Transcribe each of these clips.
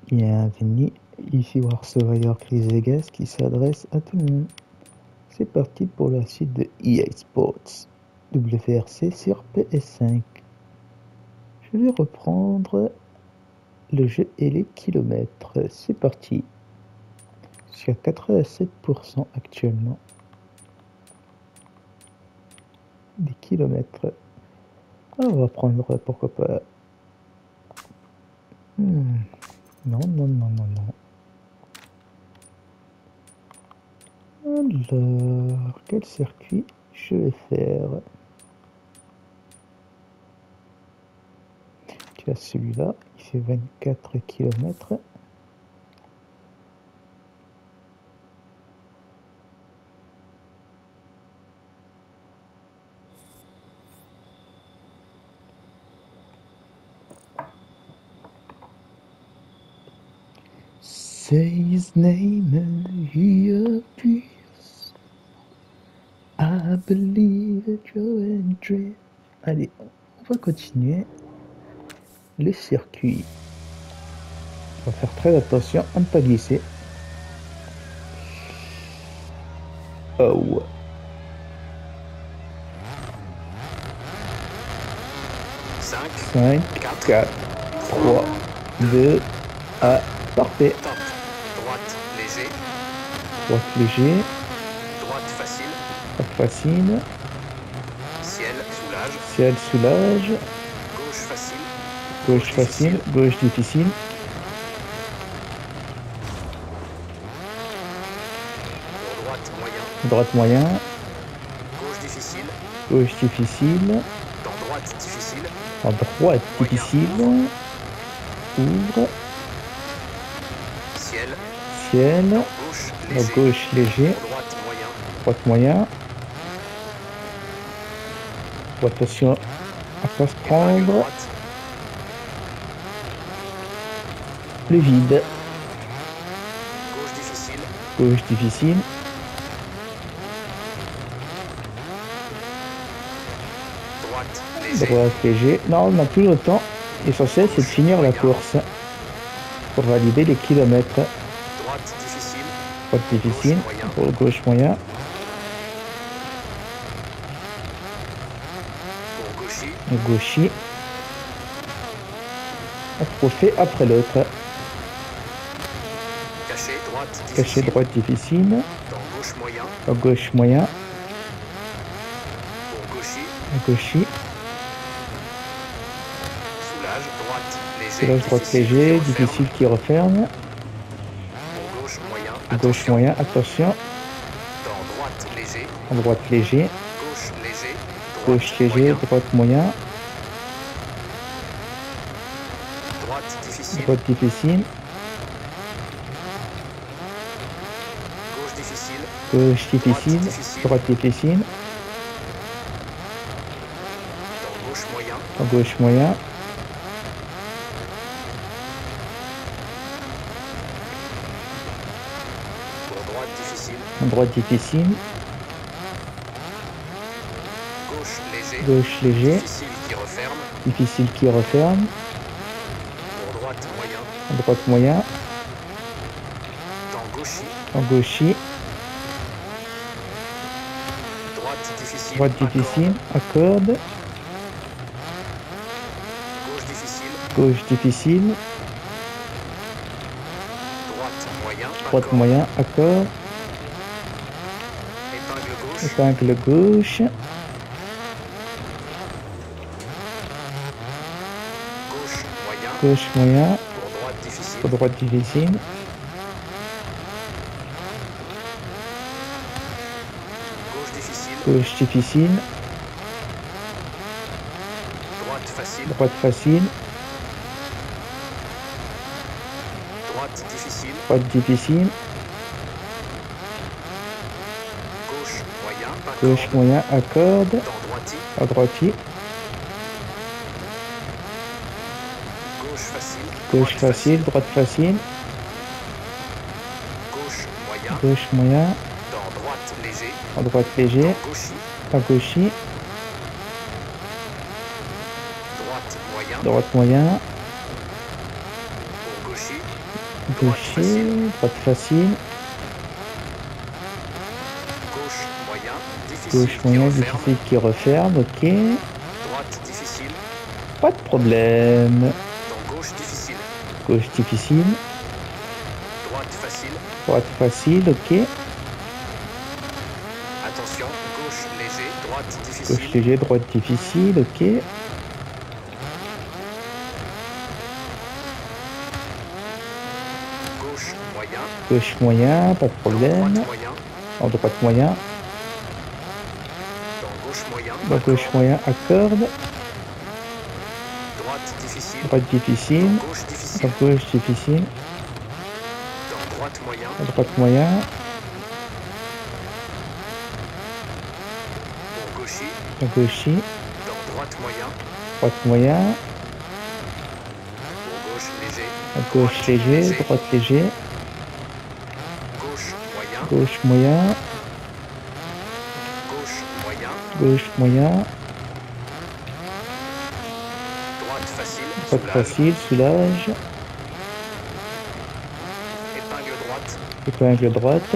Bienvenue, ici War Surveyor Chris Vegas qui s'adresse à tout le monde. C'est parti pour la suite de EA Sports WRC sur PS5. Je vais reprendre le jeu et les kilomètres. C'est parti. Je suis à 87% actuellement. Des kilomètres. On va prendre, pourquoi pas. Non. Alors, quel circuit je vais faire? Tu as celui-là, il fait 24 km. Say his name and he appears. I believe that you're in dream. Allez, on va continuer le circuit. On va faire très attention à ne pas glisser. Oh. Cinq, 4, 3, 2, 1. Parfait. Top. Droite léger. Droite léger. Droite facile. Droite facile. Ciel soulage. Ciel soulage. Gauche facile. Gauche facile. Gauche difficile. Pour droite moyen. Droite moyen. Gauche difficile. Gauche difficile. Dans droite difficile. En droite difficile. Ouvre. Ciel. Gauche gauche léger. Droite moyen. Droite moyen. Attention à pas se prendre. Le vide. Gauche difficile. Gauche difficile. Droite léger. Droite léger. Non, on n'a plus le temps. L'essentiel, c'est de finir la course pour valider les kilomètres. Droite difficile. Droite difficile. Pour gauche moyen. Pour gaucher. Gaucher. Un trophée après l'autre. Caché droite difficile. Caché droite difficile. Dans gauche moyen. Dans gauche moyen. Pour gaucher. Gaucher. Soulage droite léger. Soulage droite léger. Difficile qui referme. Pour gauche moyen. Gauche moyen. Attention. Dans droite léger. En droite léger. Gauche léger. Gauche léger. Droite moyen. Droite difficile. Droite difficile. Gauche difficile. Gauche difficile. Droite difficile. Dans gauche moyen. Dans gauche moyen. Pour droite difficile. En droite difficile. Gauche léger. Gauche léger. Difficile qui referme. Difficile qui referme. Pour droite moyen. En droite moyen. Dans gaucher. En gaucher. Droite difficile. Droite difficile. Accorde. Gauche difficile. Gauche difficile. Droite moyen. Droite moyen. Accord. Épingle gauche. Épingle gauche. Gauche moyen. Gauche moyen. Pour droite difficile. Pour droite difficile. Gauche difficile. Gauche difficile. Droite facile. Droite facile. Droite difficile. Droite difficile. Gauche moyen. Gauche moyen. Accorde. Dans droitier. À droitier. Gauche facile. Gauche facile. Droite facile. Gauche moyen. Gauche moyen. Dans droite léger. En droite léger. Gaucher. À gaucher. Droite moyen. Droite moyen. Pour gaucher. Gaucher, droite facile. Gauche moyen, difficile Gauche qui moyen, referme. difficile qui referme, ok. Droite difficile. Pas de problème. Dans gauche difficile. Gauche difficile. Droite facile. Droite facile, ok. Attention, gauche léger, droite Gauche difficile. léger, droite difficile, ok. Gauche moyen. Gauche moyen, pas de Dans problème. droite moyen. En droite moyen. Dans gauche moyen. Dans gauche accord. moyen, accorde. Droite difficile. Droite difficile. Dans gauche difficile. Dans gauche difficile. Dans droite moyen. À droite moyen. Pour gaucher. Dans gaucher. Dans droite moyen. Droite moyen. Pour gauche léger. À gauche léger. Droite léger. Gauche moyen. Gauche moyen. Gauche moyen. Gauche moyen. Droite facile. Droite soulage. facile. Soulage. Épingle droite. Épingle droite.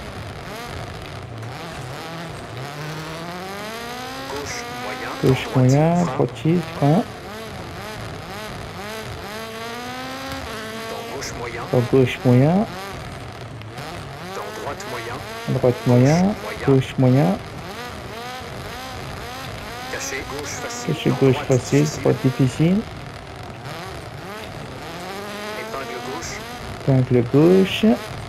Gauche moyen. Gauche Droite, moyen. frein. Droitier. Frein. Dans gauche moyen. Dans gauche moyen. Dans droite moyen. Droite moyen. Gauche moyen. Caché. Gauche facile. Caché Dans gauche droite facile. difficile. Droite difficile. Épingle gauche. Épingle gauche.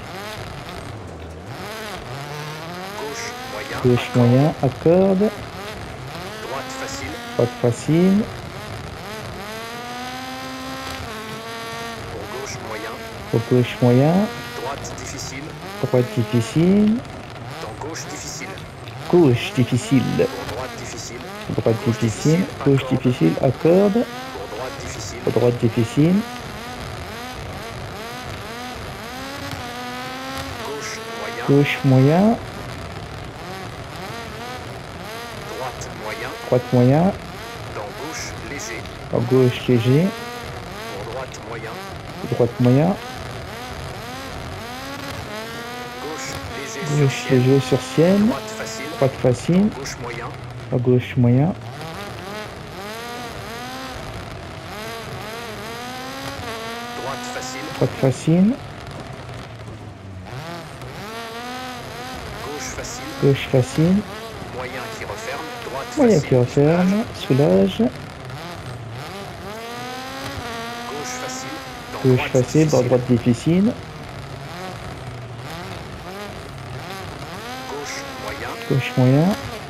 Gauche moyen. Gauche accord. moyen. Accorde. Droite facile. Droite facile. Pour gauche moyen. Pour gauche moyen. Droite difficile. Droite difficile. Dans gauche difficile. Gauche difficile. Pour droite difficile. Droite difficile. Gauche difficile. Accorde. Pour droite difficile. Pour droite difficile. Gauche moyen. Gauche moyen. Droite moyen. Droite moyen. Dans gauche léger. À gauche léger. Pour droite moyen. Droite moyen. Gauche léger sur Gauche ciel. léger sur ciel. Droite facile. Droite facile. Gauche moyen. À gauche moyen. Droite facile. Droite facile. Gauche facile. Gauche facile. Moyen qui referme. Droite Moyen facile. qui referme. Soulage. Gauche facile. Dans Gauche droite facile. Dans difficile. droite difficile. Gauche moyen. Gauche moyen.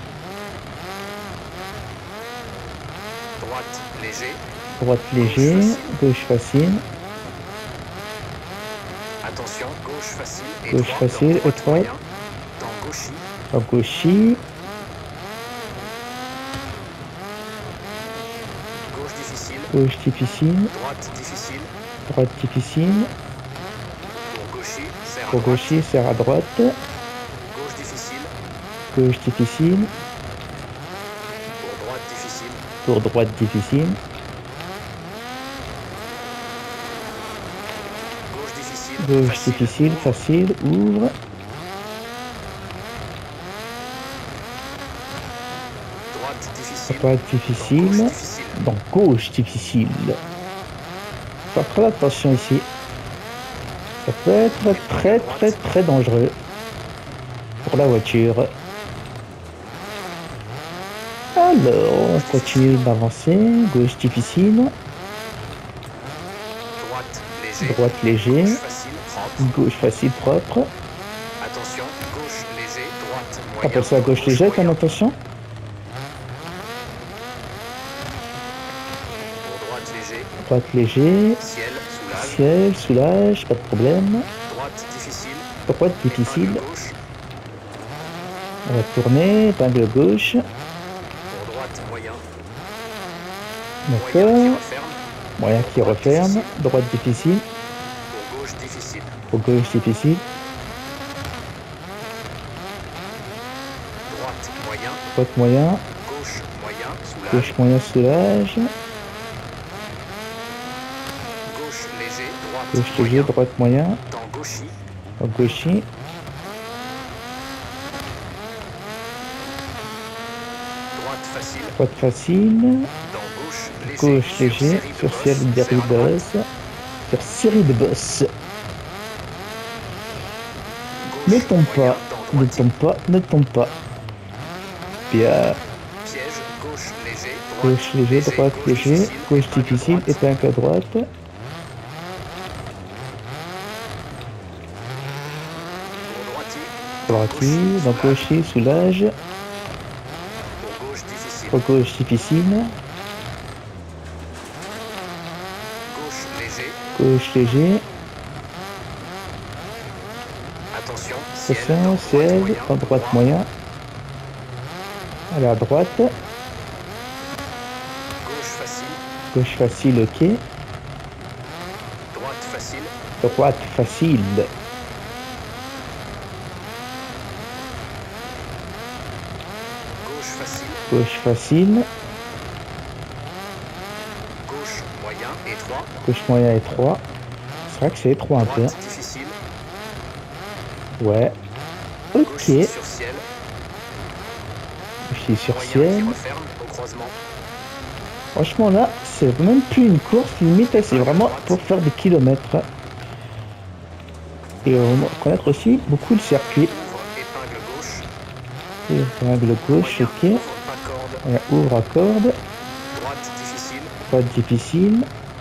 Droite léger. Droite léger. Gauche facile. Attention. Gauche facile. Gauche Étroit. facile, Dans droite étroit. moyen. Dans gauchis. À gauchis. Gauche difficile. Gauche difficile. Droite difficile. Droite difficile. Pour gauchis. Serre à Pour droite. gauchis, serre à droite. Gauche difficile. Gauche difficile. Pour droite difficile. Pour droite difficile. Gauche difficile. Gauche Facile. difficile, facile, ouvre. Droite difficile. Droite Gauche difficile. difficile. Donc gauche difficile. Faire très attention ici. Ça peut être très dangereux pour la voiture. Alors, on continue d'avancer. Gauche difficile. Droite léger. Droite léger. Gauche facile. Propre. Gauche facile, propre. Attention. Gauche léger. Droite moyen. Appelle ça gauche léger, moyen. comme attention. Pour droite léger. Droite léger. Ciel. Soulage. Ciel, soulage, pas de problème. Droite difficile. Droite difficile. Épingle gauche. On va tourner, épingle gauche. Pour droite moyen. Moyen qui D'accord. referme. Moyen qui referme. Droite difficile. Pour gauche difficile. Pour gauche difficile. Droite moyen. Droite moyen. Gauche moyen. Soulage. Gauche moyen, soulage. Gauche léger, droite Gauche moyen. léger, droite moyen. Dans gauchy. Dans gauchy. Droite facile. Droite facile. Dans gauche Gauche léger. Sur série de boss. Sur série de boss. Ne tombe pas. Ne tombe pas. Ne tombe pas. Bien. Piège, gauche léger, Gauche léger, droite léger, gauche difficile, épingle à droite. Droitier, dans gaucher, soulage. Pour gauche difficile. Gauche léger. Attention, Attention, ciel, en droite moyen. Allez à droite. Gauche facile, ok. droite facile. Droite facile. Gauche facile. Gauche facile. Gauche moyen, étroit. Gauche moyen étroit. C'est vrai que c'est étroit un peu. Droite difficile. Ouais. Ok. Gauche sur ciel. Je suis sur Moyen ciel. qui referme au croisement. Franchement là, c'est même plus une course limite, c'est vraiment pour faire des kilomètres. Et on va connaître aussi beaucoup le circuit. Ouvre, épingle gauche. Épingle gauche, ok. Moyen, ouvre pas corde. Voilà, ouvre à corde. Droite difficile. Droite difficile.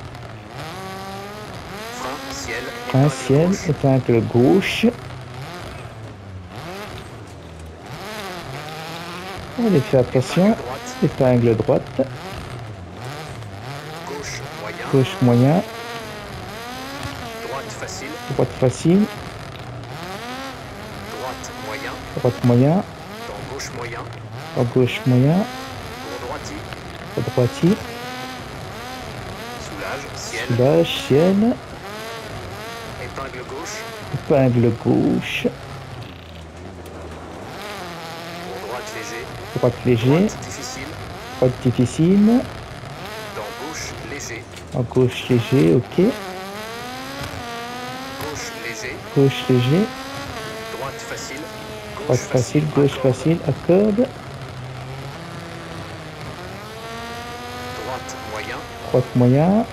Frein, ciel. Frein, épingle ciel, gauche. épingle gauche. Allez, fais attention. Droite. Épingle droite. Gauche moyen. Gauche moyen. Droite facile. Droite facile. Droite moyen. Droite moyen. Dans gauche moyen. À gauche moyen. Pour droitier. À droitier. Soulage, ciel. Soulage, ciel. Épingle gauche. Épingle gauche. Pour droite léger. Droite léger. Droite difficile. Droite difficile. Dans gauche léger. À gauche léger, ok. Gauche léger. Gauche léger. Droite facile. Droite facile, gauche facile, à corde. Droite moyen. Droite moyen.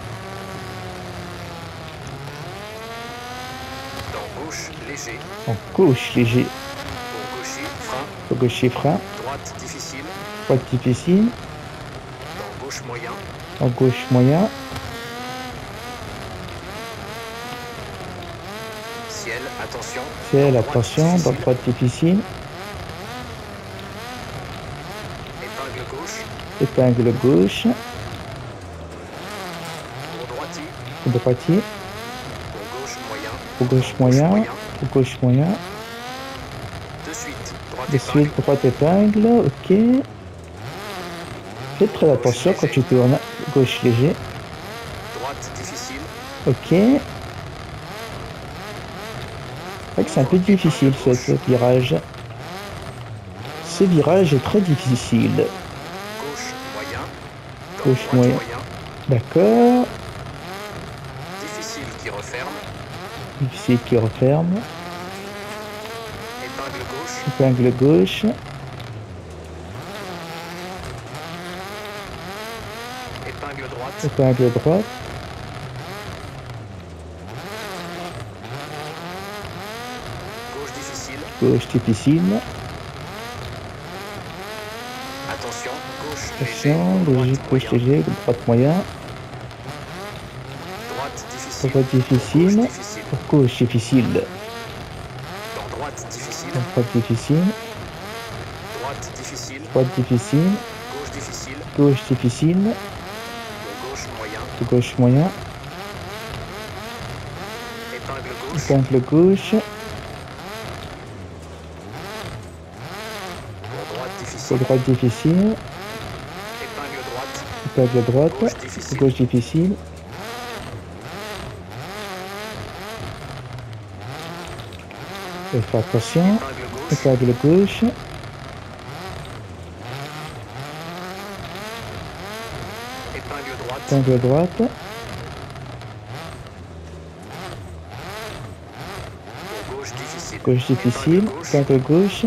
Dans gauche léger. En gauche léger. Pour gaucher, frein. Au gaucher frein. Droite difficile. Droite difficile. Dans gauche moyen. En gauche moyen. Ciel, attention. Ciel, Dans droite attention. Dans difficile. droite difficile. Épingle gauche. Épingle gauche. Pour droitier. Droitier. Pour gauche moyen. Au gauche moyen. Au gauche moyen. De suite. Droite De épingle. suite, droite épingle. Ok. Fais très attention quand tu tournes. Gauche léger. Droite difficile. Ok. C'est vrai que c'est un peu difficile ce virage. Ce virage est très difficile. Gauche moyen. Dans Gauche droite moyen. D'accord. Difficile qui referme. Difficile qui referme. Épingle gauche. Épingle gauche. Épingle droite. Épingle droite. Gauche difficile. Gauche difficile. Attention. Gauche léger. Attention. Logique, gauche moyen. léger. Droite moyen. Droite difficile. Droite difficile. Gauche difficile. Pour gauche difficile. Dans droite difficile. Droite difficile. Droite difficile. Droite difficile. Gauche difficile. Gauche difficile. Pour gauche moyen. Pour gauche moyen. Épingle gauche. Épingle gauche. Pour droite Pour difficile. droite difficile. Épingle droite. Épingle droite. Gauche difficile. Gauche difficile. Et fais attention. Épingle gauche. Épingle gauche. Épingle droite. Épingle droite. Gauche difficile. Gauche difficile. Épingle gauche.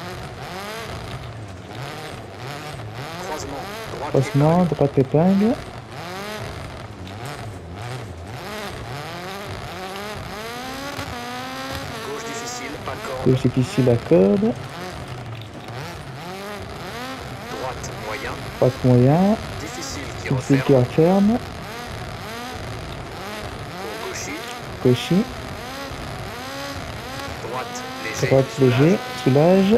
Croisement. Droite Croisement. épingle. Droite épingle. Gauche difficile. Pas corde. Gauche difficile à corde. Droite moyen. Droite moyen. Difficile qui Difficile qui referme. referme. Pour gauchy. Gauchy. Droite léger. Droite soulage. léger. Soulage.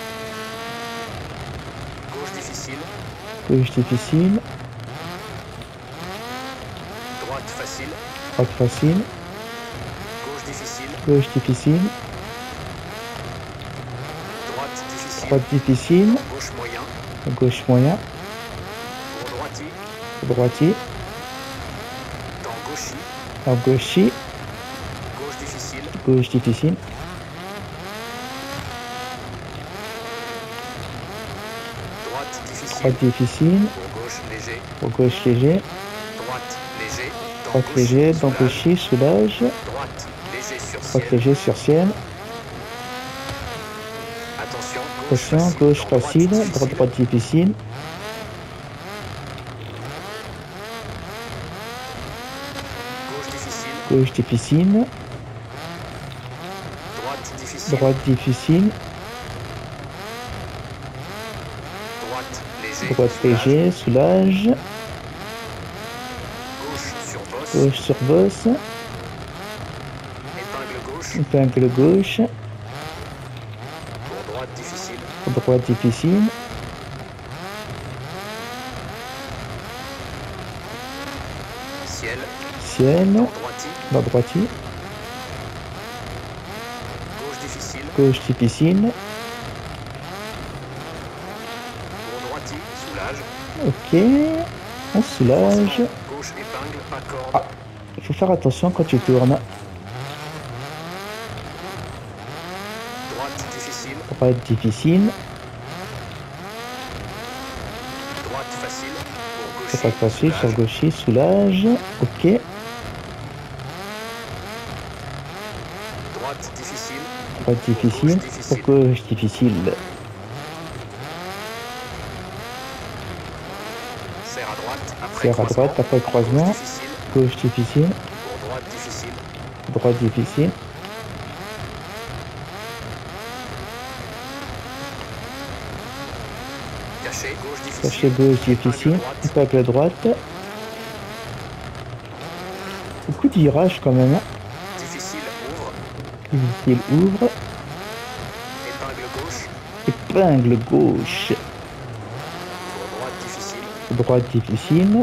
Gauche difficile. Gauche difficile. Droite facile. Droite facile. Gauche difficile. Gauche difficile. Droite difficile. Droite difficile. Gauche moyen. Gauche moyen. Pour droitier. Droitier. Dans gauchy. En gauchy. Gauche difficile. Gauche difficile. Droite difficile. Droite difficile. Pour gauche léger. Pour gauche léger. Droite léger. Dans Droite gauchy, léger. Dans soulage. gauchy. Soulage. Droite léger sur Droite ciel. léger sur ciel. Attention. Gauche Attention. facile. Gauche Dans droite facile. difficile. Droite difficile. Gauche difficile. Gauche difficile. Droite difficile. Droite difficile. Droite léger. Droite soulage. léger. Soulage. Gauche sur bosse. Gauche sur bosse. Épingle gauche. Épingle gauche. Pour droite difficile. Droite difficile. Ciel. Ciel. Dans droitier. Dans droitier. Gauche difficile. Gauche difficile. Pour droitier. Soulage. Ok. On soulage. Croisement. Gauche épingle. Pas corde. Ah. Il faut faire attention quand tu tournes. Droite difficile. Droite difficile. Droite facile. Pour gaucher. Droite facile sur soulage. gaucher. Soulage. Ok. Droite difficile. Droite difficile. difficile. Pour gauche difficile. Serre à droite. Après Serre à croisement. droite après croisement. Gauche difficile. Gauche difficile. Pour droite difficile. Droite difficile. Caché. Gauche Caché difficile. gauche difficile. Épingle droite. Beaucoup de virages quand même. Hein. Difficile. Ouvre. Difficile ouvre. Épingle gauche. Épingle gauche. Pour droite difficile. Droite difficile.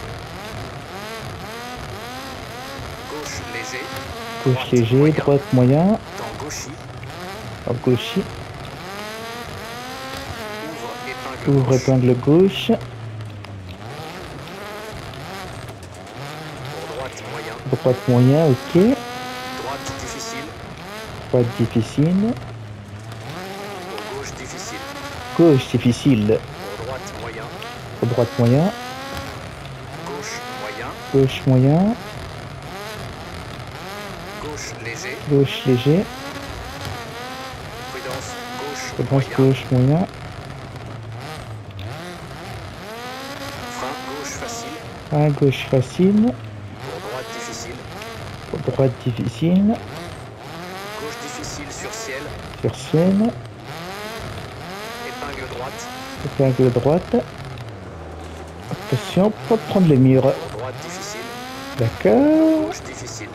Gauche léger. Gauche léger. Droite moyen. Dans gauchy. En gaucher. Ouvre épingle Ouvre gauche. épingle gauche. Pour droite moyen. Droite moyen. Ok. Droite difficile. Droite difficile. Pour gauche difficile. Gauche difficile. Pour droite moyen. Pour droite moyen. Gauche moyen. Gauche moyen. Gauche léger. Gauche léger. Prudence. Gauche Prudence moyen. gauche moyen. Frein gauche facile. À gauche facile. Pour droite difficile. Pour droite difficile. Gauche difficile sur ciel. Sur ciel. Épingle droite. Épingle droite. Attention, pas prendre le mur. Pour droite difficile. D'accord. Gauche difficile.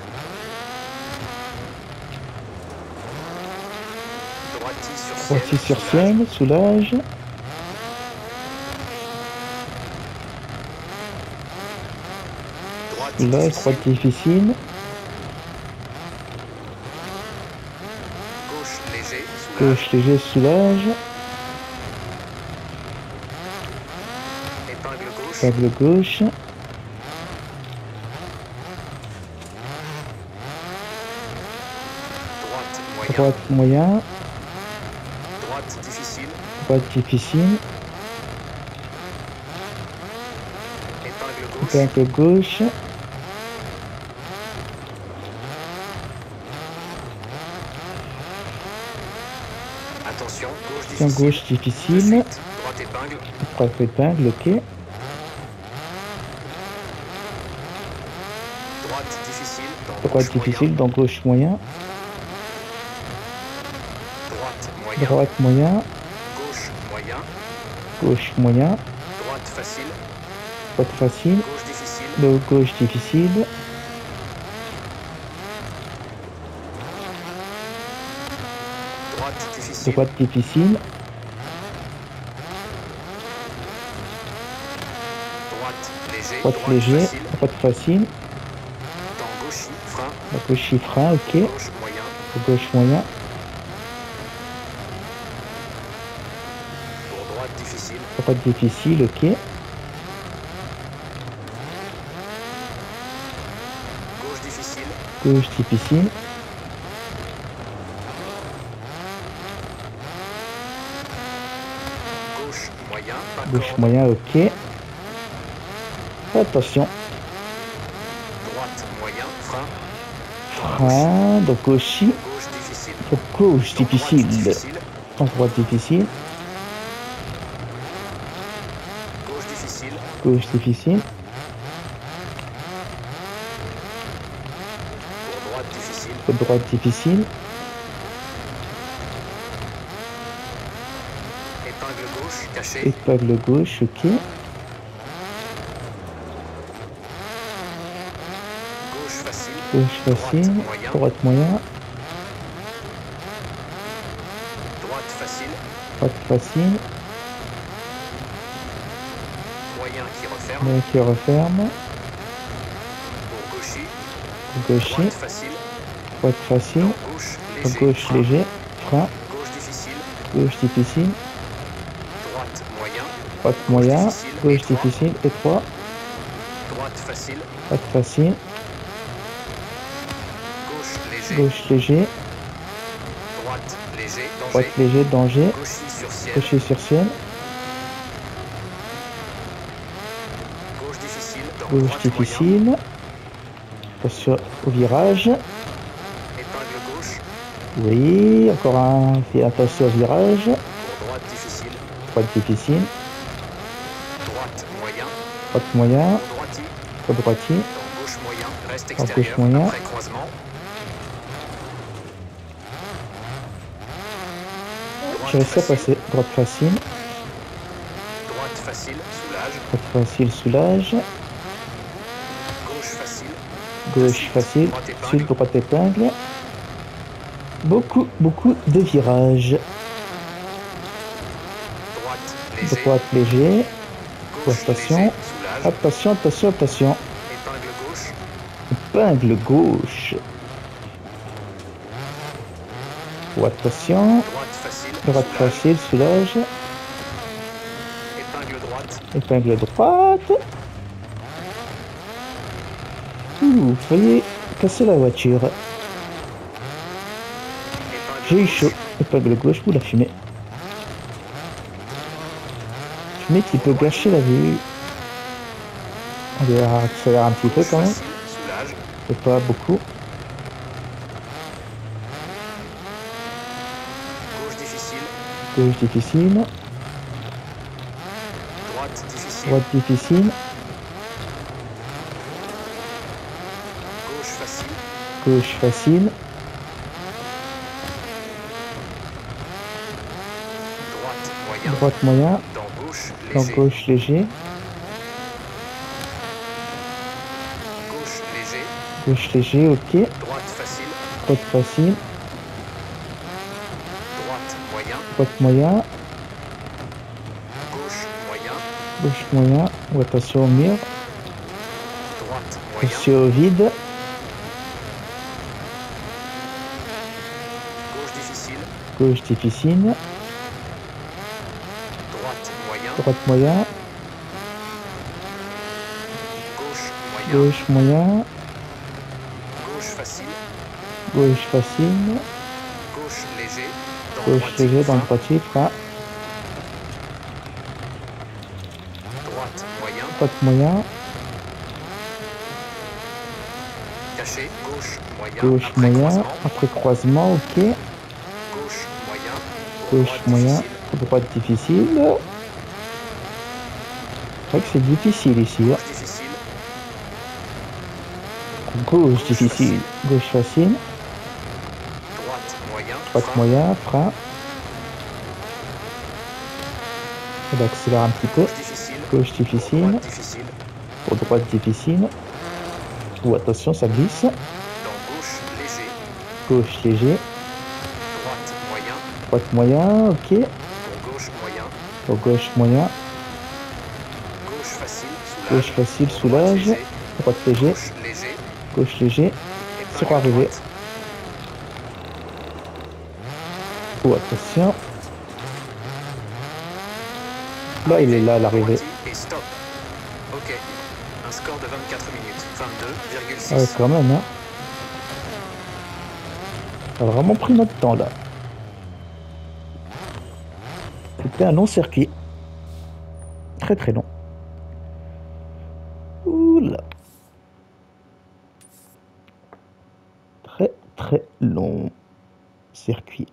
Droitier sur ciel. Droitier sur soulage. ciel. Soulage. Droite Soulage. difficile. Droite difficile. Gauche léger. Soulage. Gauche léger. Soulage. Épingle gauche. Épingle gauche. Droite moyen. Droite moyen. Droite difficile. Droite difficile. Épingle gauche. Épingle gauche. Attention, gauche Tiens, difficile. gauche De difficile. suite, droite épingle. Droite épingle, ok. Droite difficile. Dans Droite gauche moyen. difficile, dans gauche moyen. Droite moyen. Droite moyen. Gauche moyen. Gauche moyen. Droite facile. Droite facile. Gauche difficile. De gauche difficile. Droite difficile. Droite difficile. Droite léger. Droite léger. facile. Droite facile. Dans gauche frein. La gauche frein, ok. Gauche moyen. Gauche moyen. Pour droite difficile. Droite difficile, ok. Gauche difficile. Gauche difficile. Gauche moyen. Pas Gauche corde. moyen, ok. Attention. Droite moyen. Frein. Frein. Donc gauche. Gauche difficile. Donc gauche Dans droite difficile. difficile. En droite difficile. Gauche difficile. Gauche difficile. Pour droite difficile. Droite difficile. Épingle gauche. Caché. Épingle gauche, ok. Gauche facile. Gauche facile. Droite moyen. Droite facile. Droite facile. Moyen qui referme. Moyen qui referme. Pour gaucher. Gaucher. Droite facile. Droite facile. Gauche Donc léger. gauche Frein. léger. Frein. Gauche difficile. Gauche difficile. Droite moyen. Droite moyen. difficile, Gauche étroit. difficile. Étroit. Droite facile. Droite facile. Gauche léger. Gauche léger. Droite léger. Danger. Droite léger. Danger. Gaucher sur ciel. Gaucher sur ciel. Gauche difficile. Dans Gauche droite moyen. difficile. Attention au virage. Épingle gauche. Oui, encore un. Fais attention au virage. Pour droite difficile. Droite difficile. Droite moyen. Droite moyen. Pour droitier. Au droitier. Dans gauche moyen. Reste Dans extérieur. gauche moyen. Après croisement. J'ai réussi à passer. Droite facile. Droite facile. Soulage. Droite facile. Soulage. Gauche facile. Gauche facile. Droite épingle. Sud. Droite épingle. Beaucoup de virages. Droite léger. Droite léger. Gauche attention. léger. Soulage. Attention, attention, attention. Épingle gauche. Épingle gauche. Oh, attention. Droite facile. Droite Soulage. facile. Soulage. Épingle droite. Épingle droite. Vous voyez casser la voiture. Épingle J'ai eu gauche. chaud. Épingle gauche, vous la fumée. Fumée qui peut gâcher la vue. On va accélérer un petit peu Gauche quand même. facile. Soulage. C'est pas beaucoup. Gauche difficile. Gauche difficile. Droite difficile. Droite difficile. Gauche facile. Gauche facile. Droite moyen. Droite moyen. Dans gauche Dans léger. gauche léger. Gauche léger. Gauche léger, ok. Droite facile. Droite facile. Droite moyen. Droite moyen. Gauche moyen. Gauche moyen. Ou attention au mur. Droite moyen. Attention au vide. Gauche difficile. Gauche difficile. Droite moyen. Droite moyen. Gauche moyen. Gauche moyen. Gauche facile. Gauche facile. Gauche léger. Dans Gauche droitier, léger dans le fin. droitier. Frein. Droite moyen. Droite moyen. Caché. Gauche moyen. Gauche Après moyen. croisement. Après croisement, ok. Gauche moyen. Gauche droite moyen, difficile, droite difficile. C'est vrai que c'est difficile ici. Hein. gauche difficile, Gauche difficile, gauche facile, droite moyen, droite frein, moyen, frein. On accélère un petit peu. gauche difficile, Gauche difficile, droite difficile, pour droite difficile. Ou attention, ça glisse. dans gauche léger, Gauche léger, droite moyen, droite moyen, ok. pour gauche moyen, Pour gauche moyen, gauche facile, gauche soulage, facile, pour droite soulage, léger, droite léger, gauche léger, gauche léger, épingle sur arrivée. droite, Oh, attention. Là, il est là à l'arrivée. droiti et stop. Ok. Un score de 24 minutes, 22,6. Ah ouais, quand même, hein. On a vraiment pris notre temps, là. C'était un long circuit. Très très long. Oula. Très très long circuit.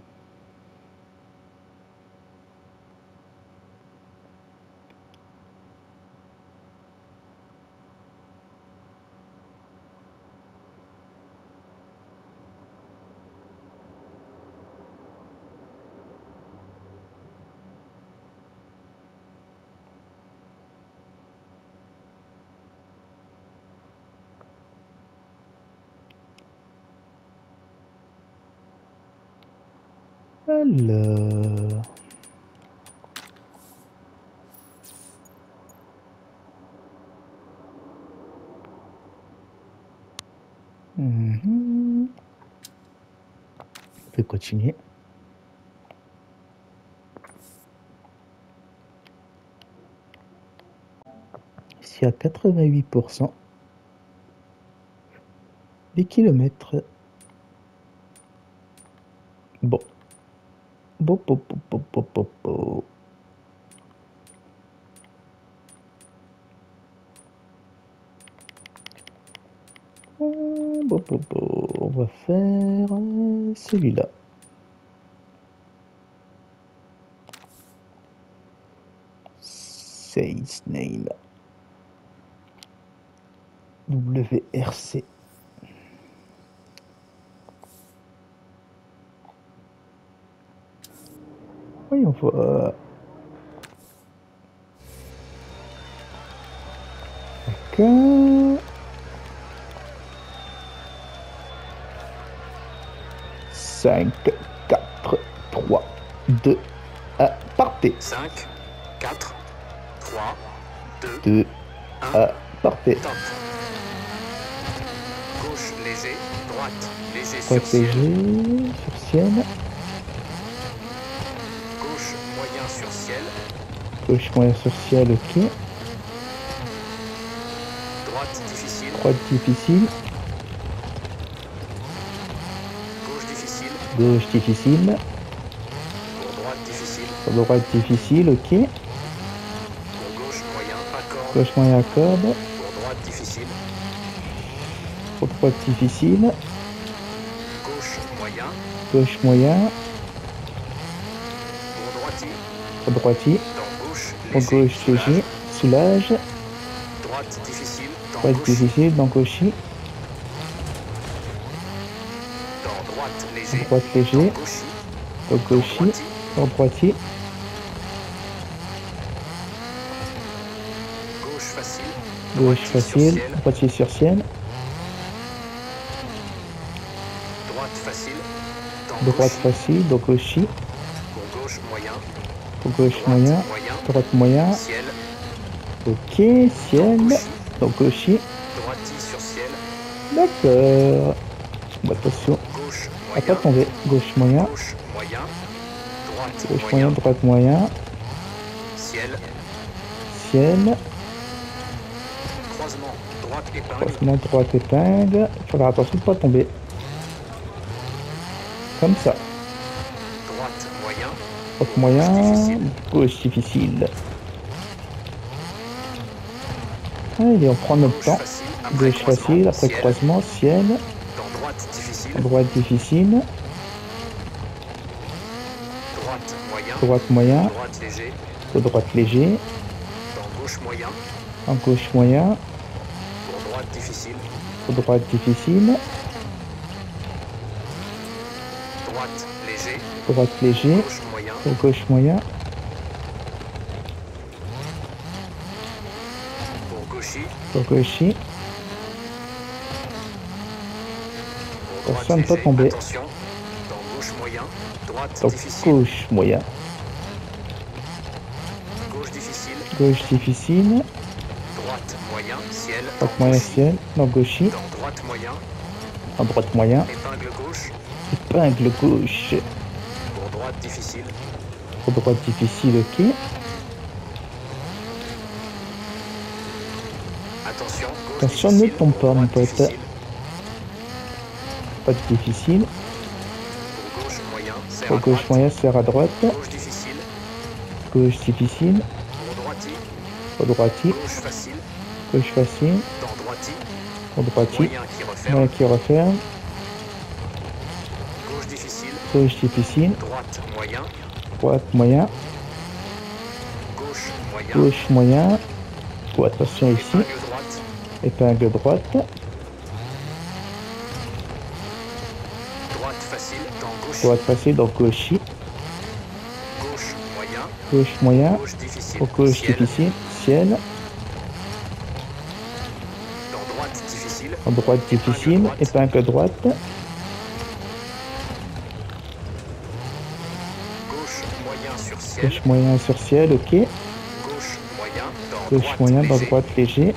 Alors... On peut continuer. Ici à 88%. Les kilomètres. Bon. Bon, bon, bon, bon, bon, bon, bon. Bon, bon, bon. On va faire celui-là. Sales name. WRC. Oui, on va... D'accord. 5, 4, 3, 2, 1, partez. 5, 4, 3, 2, 2, 1, 1, partez. top. Gauche léger, droite léger sur Droite ciel, léger, sur ciel. gauche moyen sur ciel, Gauche moyen sur ciel, ok. droite difficile, Droite difficile. gauche difficile, Gauche difficile. pour droite difficile, Pour droite difficile, ok. pour gauche moyen, accord, Gauche moyen à corde. pour droite difficile, Pour droite difficile. gauche moyen, Gauche moyen. pour droiti, Pour droiti. dans gauche Pour léger, gauche léger. soulage, Soulage. droite difficile, dans Droite gauche, difficile, dans gauchi. dans droite léger, Droite léger. dans Dans gauchi, gauchi. Dans droiti. gauche facile, Gauche droiti sur facile. ciel, Droitier sur ciel. droite facile, dans Droite gauche, facile. Dans gauchi. pour gauche moyen, Pour gauche droite moyen. moyen, Droite moyen. ciel, Ok. Ciel. Dans gauchi. droiti sur ciel, D'accord. Bon, attention. gauche À pas moyen, tomber. Gauche moyen. gauche moyen, droite Gauche moyen, moyen. Droite moyen. ciel, Ciel. croisement, droite épingle, Croisement droite épingle. Il faut faire attention de ne pas tomber. Comme ça. droite moyen, Droite gauche moyen. difficile, Gauche difficile. Allez, on prend notre gauche temps. facile, Gauche facile. Après ciel, croisement. Ciel. dans droite difficile, Droite difficile. Droite moyen. Droite moyen. Droite léger. Pour droite léger. Dans gauche moyen. En gauche moyen. Pour droite difficile. Pour droite difficile. Droite léger. Droite léger. Gauche moyen. Pour gauche moyen. Pour gauchy. Pour gauchy. Pour Attention à ne droite pas tomber. Attention. Dans gauche moyen. Droite Donc difficile. gauche moyen. Gauche difficile. Gauche difficile. Droite moyen. Ciel. Droite Dans moyen gauchy. ciel. Dans gauchy. Dans droite moyen. En droite moyen. Épingle gauche. Épingle gauche. Pour droite difficile. Pour droite difficile, ok. Attention. Gauche Attention, ne difficile. tombe pas, mon Droite pote. difficile. Pas de difficile. Pour gauche moyen. Serre Pour à gauche droite. moyen, serre à droite. Gauche difficile. Gauche difficile. Pour droiti. Pour droiti. Gauche facile. Gauche facile. Dans droiti. Pour droiti. Moyen qui referme. Moyen qui referme. Gauche difficile. Gauche difficile. Droite moyen. Droite moyen. Gauche moyen. Gauche moyen. Oh, attention ici. Épingle droite. Épingle droite. Droite facile. Dans gauche. Droite facile, donc gauchy. Gauche moyen. Gauche moyen. Gauche difficile. Pour gauche Ciel. difficile. Ciel. Dans droite difficile. En droite difficile. Épingle droite. Gauche moyen sur ciel. Gauche moyen sur ciel, ok. Gauche moyen. Dans Gauche moyen dans léger. droite léger.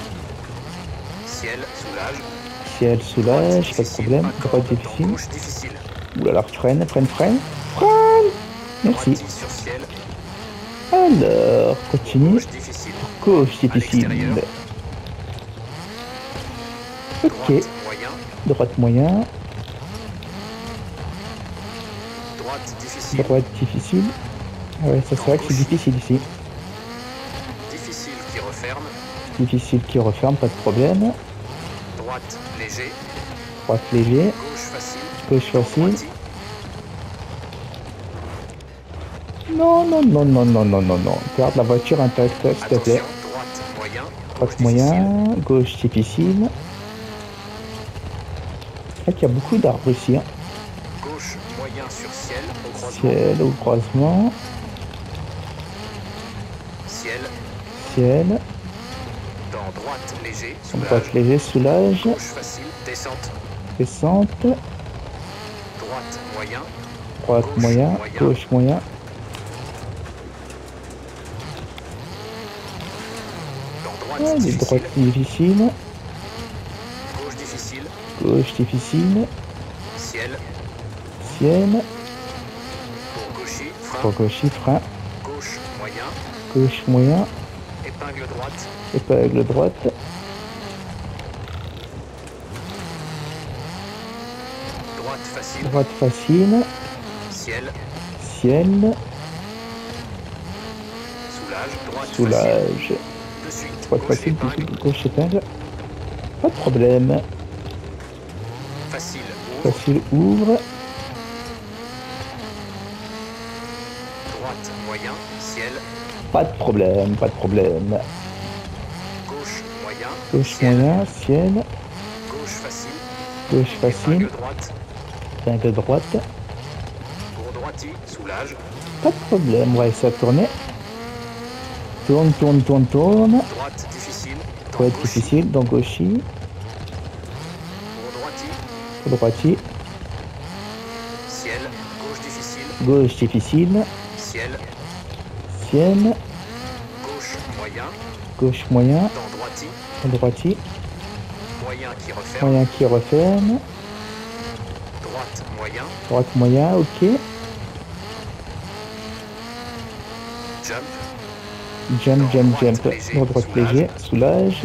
Ciel soulage. Ciel soulage, pas de problème. Droite Dans difficile. gauche difficile. Oulala, freine. Freine. Merci. Droite sur ciel. Alors, continue. Gauche difficile. Gauche À difficile. l'extérieur. Ok. Droite moyen. Droite moyen. Droite difficile. Droite difficile. Ah ouais, ça c'est vrai que c'est difficile ici. Difficile qui referme. Difficile qui referme, pas de problème. Droite léger. Droite léger. Gauche facile. Gauche facile. Droiti. Non. Garde la voiture intacte, s'il te plaît. Attention. Droite moyen. Droite Gauche difficile. moyen. Gauche difficile. C'est vrai qu'il y a beaucoup d'arbres ici. Hein. Gauche moyen sur ciel. Au croisement. Ciel au croisement. Ciel. Ciel. Dans droite léger. Soulage. Droite léger, soulage. Gauche facile. Descente. Descente. Droite moyen. Droite Gauche moyen. moyen. Gauche moyen. Dans droite Ah, les difficile. droites difficiles. Gauche difficile. Gauche difficile. Ciel. Ciel. Pour gauchy. Frein. Pour gauchy, frein. Gauche moyen. Gauche moyen. Épingle droite. Épingle droite. Droite facile. Droite facile. Ciel. Ciel. Soulage. Droite facile. Soulage. De suite. Droite Gauche facile, épingle. gauche épingle. Pas de problème. Facile. Ouvre. Facile, ouvre. Droite moyen. Ciel. Pas de problème, pas de problème. Gauche moyen. Gauche Ciel. moyen, ciel. Gauche facile. Gauche facile. Épingle droite. Épingle droite. Pour droiti. Soulage. Pas de problème, on va essayer de tourner. Tourne. Droite difficile. Dans Droite gauchy. difficile, dans gauchy. Pour droiti. Pour droiti. Ciel. Gauche difficile. Gauche difficile. Ciel. Ciel. Gauche moyen. Gauche moyen. Dans droiti. Dans droiti. Moyen qui referme. Moyen qui referme. Droite moyen. Droite moyen, ok. Jump. Jump. Droite léger, Dans droite soulage. léger, soulage.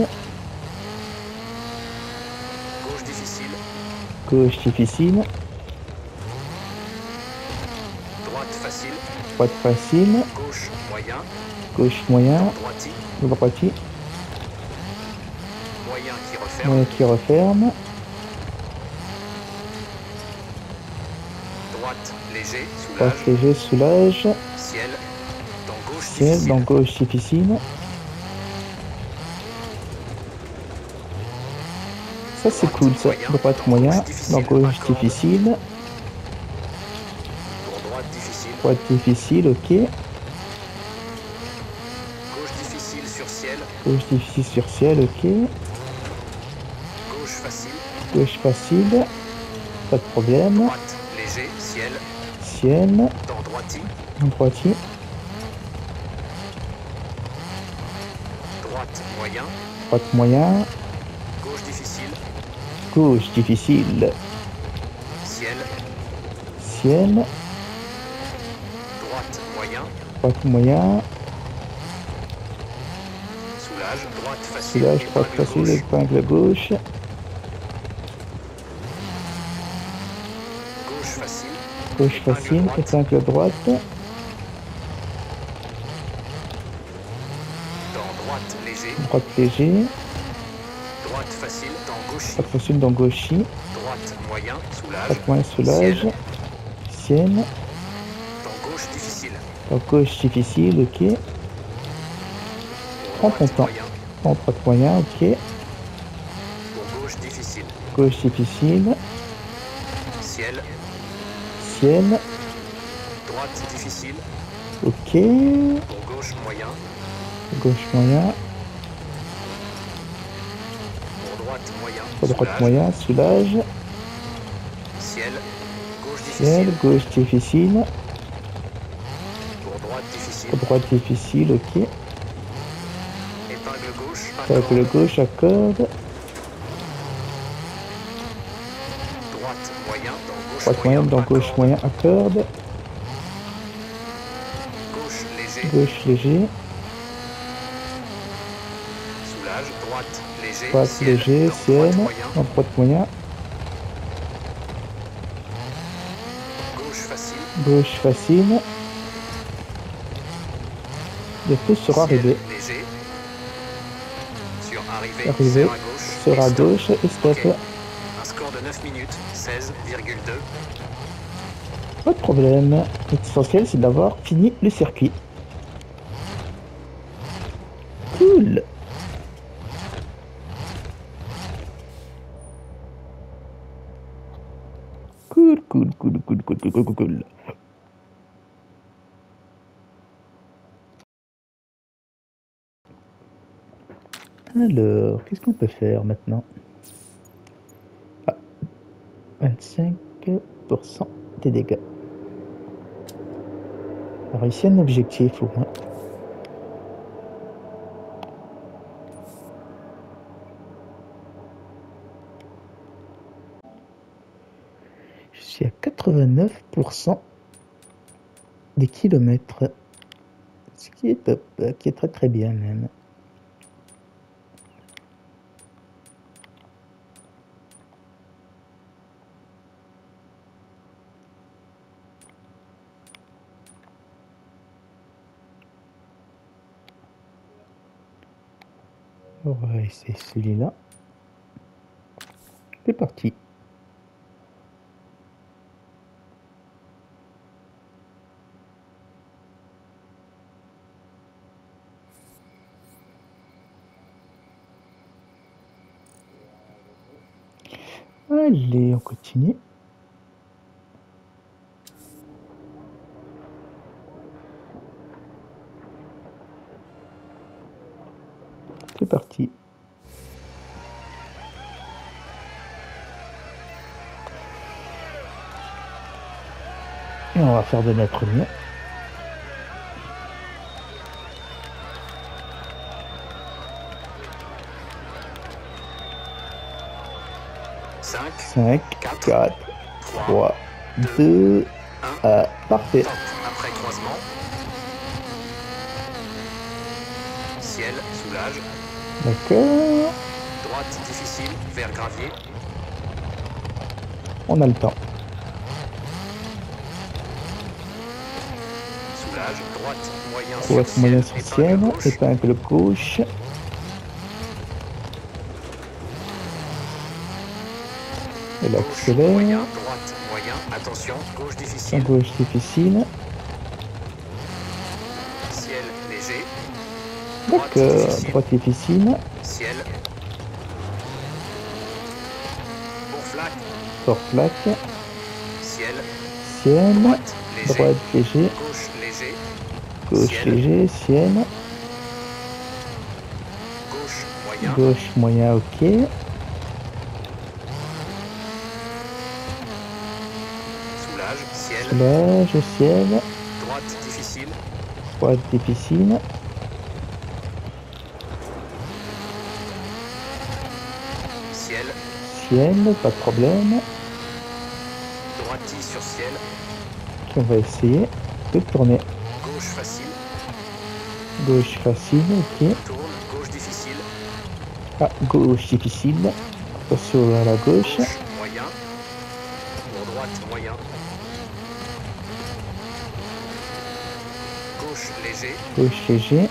Gauche difficile. Gauche difficile. Droite facile. Droite facile. Gauche moyen. Gauche moyen. Droiti. Dans droiti. Moyen qui referme. Moyen qui referme. Droite, léger, Droite soulage. léger, soulage. Ciel. Dans gauche, Ciel, difficile. dans gauche, difficile. Ça c'est Droite, cool ça. moyen. Droite Dans moyen, gauche, dans difficile, gauche pas corde. difficile. Pour droite, difficile. Droite difficile, ok. Gauche, difficile sur ciel. Gauche difficile sur ciel, ok. Gauche, facile. Gauche facile. Pas de problème. Droite, léger, ciel. Ciel. Dans droiti. Droitier. Droite, moyen. Droite moyen. Gauche, difficile. Gauche difficile. Ciel. Ciel. Droite, moyen. Droite moyen. Soulage. Droite, facile. Soulage, droite Épingle facile, gauche. épingle gauche. Gauche, facile. Gauche Épingle facile, droite. épingle droite. Dans droite, léger. Droite léger. Droite, facile. Dans gauche. Droite facile dans gauchis. Droite, moyen. Soulage. Droite moyen, soulage. Ciel. Ciel. Dans gauche, difficile. Dans gauche difficile, ok. Prends ton Droite, temps. moyen. En droite moyen, ok. Pour gauche, difficile. Gauche difficile. Ciel. Ciel. Droite, difficile. Ok. Pour gauche, moyen. Gauche moyen. Pour droite, moyen. Pour droite Soulage. moyen, soulage. Ciel. Gauche, Ciel. difficile. Gauche difficile. Pour droite, difficile. Pour droite difficile, ok. Épingle gauche. Avec le Accord. gauche, accorde. Droite, moyen. Dans gauche, Droite moyenne, dans accord. gauche moyen, accorde. Gauche, léger. Gauche léger. Soulage. Droite, léger. Droite Ciel. léger, Dans ciel. droite, moyen. Dans droite moyen. Gauche, facile. Gauche facile. Le feu sera Ciel, arrivé. léger. Sur arrivée. Arrivé. Serre à gauche. Sera à Et stop. gauche et stop. Ok. Un score de 9 minutes. 16,2. Pas de problème. L'essentiel, c'est d'avoir fini le circuit. Cool. Cool, cool, cool, cool, cool, cool, cool, cool. Alors, qu'est-ce qu'on peut faire maintenant? Ah, 25% des dégâts. Alors ici, un objectif au moins. Je suis à 89% des kilomètres. Ce qui est top, qui est très très bien même. On va essayer celui-là. C'est parti. Allez, on continue. C'est parti. Et on va faire de notre mieux. Cinq, 5, 4, 3, 2, 1. parfait. Top. Après croisement. Ciel, soulage. D'accord. Droite, difficile. Vers gravier. On a le temps. Soulage. Droite, moyen Droite sur moyen ciel. sur ciel. Épingle gauche. Épingle gauche. Elle Gauche, accélère. moyen, droite, moyen, attention, gauche À difficile, gauche difficile. ciel léger, droite D'accord. difficile, Droite difficile. ciel, pour flaque, Fort plaque. ciel, Ciel. droite léger, Droite léger. gauche léger, Gauche ciel, léger. Ciel. gauche moyen, Gauche moyen. Ok. soulage, ciel, Soulage. Ciel. droite difficile, Droite difficile. ciel, Ciel. Pas de problème. droitie sur ciel, Ok, on va essayer de tourner. gauche facile, Gauche facile. Ok. tourne, gauche difficile, Ah, gauche difficile. Attention à la gauche. gauche moyen, pour droite moyen, gauche léger, Gauche léger.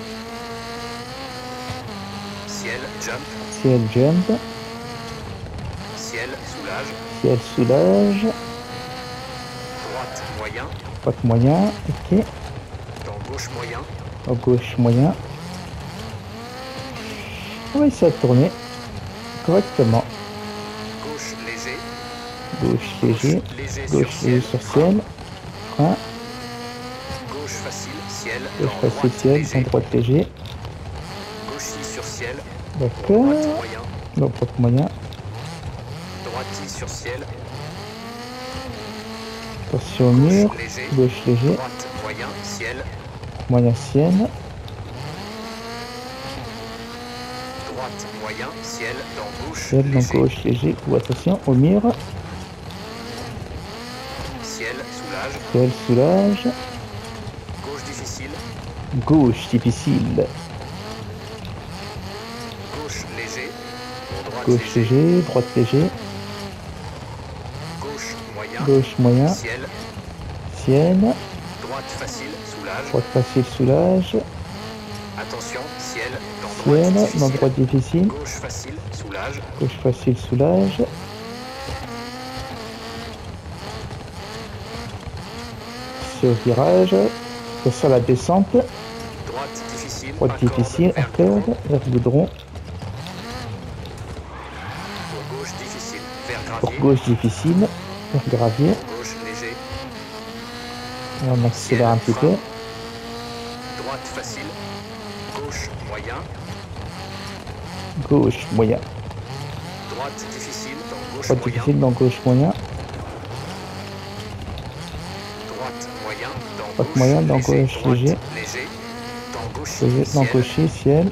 ciel jump, Ciel jump. ciel soulage, Ciel soulage. droite moyen, Droite moyen. Ok. dans gauche moyen, À gauche moyen. On va essayer de tourner correctement. gauche léger, Gauche léger. léger Gauche sur léger ciel, sur ciel. Frein. gauche facile, ciel, Gauche dans facile droite ciel. léger, En droite léger. gauchis sur ciel, D'accord. droite moyen, Dans droite moyen. droitie sur ciel, Attention au mur. gauche léger, Gauche léger. droite moyen, ciel, Moyen ciel. droite moyen, ciel, dans gauche Ciel dans léger, gauche léger. Ou attention au mur. ciel soulage, Ciel soulage. gauche difficile, Gauche difficile. gauche léger, pour droite Gauche léger, léger. Droite léger. gauche moyen, Gauche moyen. ciel, Ciel. droite facile, soulage, Droite facile soulage. attention, ciel, dans droite Ciel. Dans difficile, droite difficile. gauche facile, soulage, Gauche facile soulage. Sur virage. Sur la descente. droite difficile, Droite accorde, difficile. vers Accorde. devant, Vers le goudron. pour gauche difficile, vers Pour gravier, gauche difficile. Vers gravier. gauche léger, On accélère un petit peu. droite facile, gauche moyen, Gauche moyen. droite difficile, dans gauche Droite moyen, difficile dans gauche moyen. droite moyen, dans Droite moyen dans gauche droite léger. léger, dans gauche Léger dans ciel, gaucher ciel.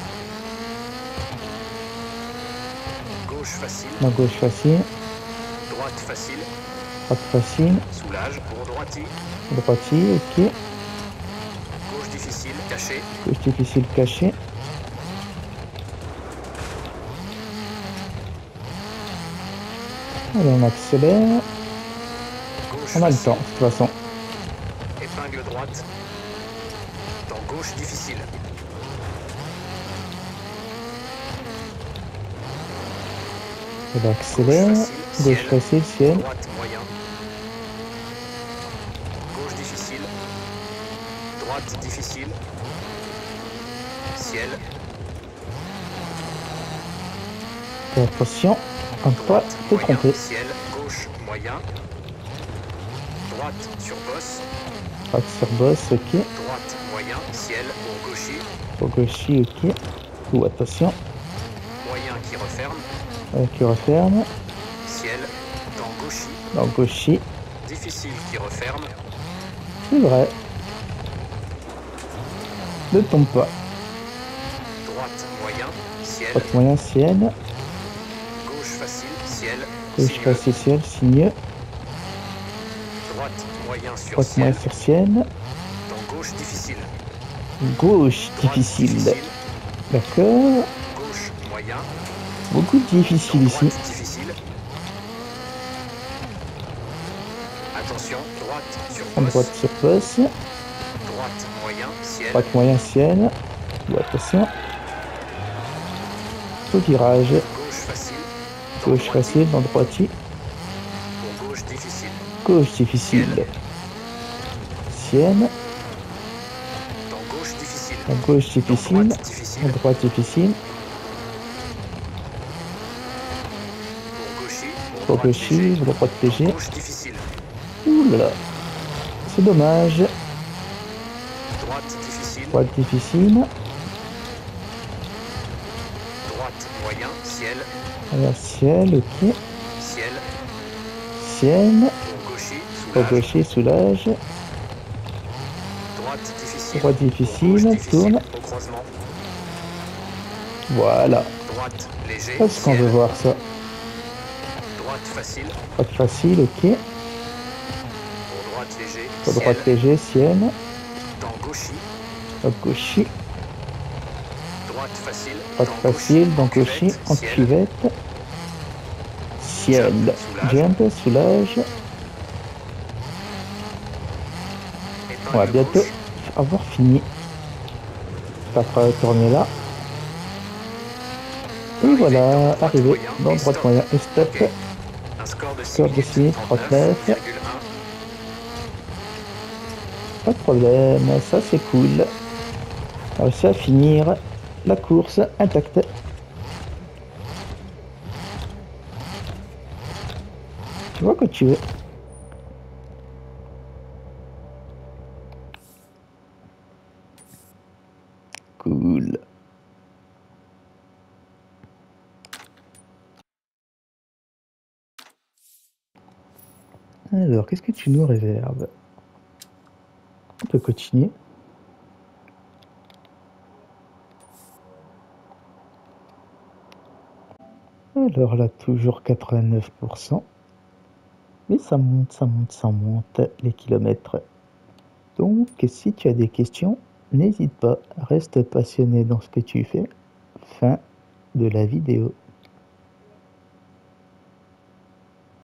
gauche facile, Dans gauche facile. droite facile, Droite facile. soulage, pour droitie, Droitier. Ok. gauche difficile, caché, Gauche difficile caché. Allez, on accélère. gauche On a le facile, temps, de toute façon. épingle droite, dans gauche difficile, On accélère. Gauche facile, ciel. droite moyen, gauche difficile, droite difficile, ciel, Attention, un pas droite te moyen, tromper. ciel, gauche moyen, droite sur bosse, Droite sur boss, ok. droite moyen, ciel pour gaucher, Pour gaucher, ok. Ou attention, moyen qui referme, qui referme. ciel dans gauchis, Dans gaucher, difficile qui referme, c'est vrai. Ne tombe pas. droite moyen, ciel, Droite moyen, ciel. gauche facile, ciel, Gauche sinueux, facile, ciel, sinueux. droite moyen sur Droite moyen ciel, sur ciel. dans gauche difficile, Gauche droite difficile. D'accord. gauche moyen, Beaucoup de difficile ici. droite difficile, attention, droite sur En bosse, droite sur boss. droite moyen, ciel, Droite moyen, ciel. Ou attention. Au virage. gauche facile, dans Gauche droitie, facile, dans droitier. Gauche difficile. Sienne. Dans gauche difficile. À gauche difficile. Droite difficile. À droite difficile. Pour gaucher. Pour droite léger. Gauche difficile. Ouh là là. C'est dommage. Droite difficile. Droite difficile. Droite moyen. Ciel. Alors ciel, ok. Ciel. Sienne. Pour Pour gaucher. gaucher, soulage. Droite difficile. Droite Pour difficile, gauche tourne. Au croisement. Voilà. Droite léger. Est-ce qu'on ciel. veut voir ça? Droite facile. Droite facile, ok. Pour droite léger. Pour ciel. droite léger, sienne. Dans gauchy. Hop, gauchy. Droite facile. Droite dans facile, donc cuvette, gauchy, en ciel. cuvette. Ciel. Jump, Jump, soulage. On va Épingle bientôt gauche. avoir fini. Ça fera tourner là. Et voilà, arrivé dans droite moyen et stop. Ok. Un score de 6 Score de minutes, 6 minutes, 39. 39,1. Pas de problème, ça c'est cool. On a réussi à finir la course intacte. Tu vois quand tu veux. Cool. Alors, qu'est-ce que tu nous réserves? On peut continuer. Alors là, toujours 89%. Mais ça monte, ça monte, ça monte les kilomètres. Donc, si tu as des questions, n'hésite pas, reste passionné dans ce que tu fais. Fin de la vidéo.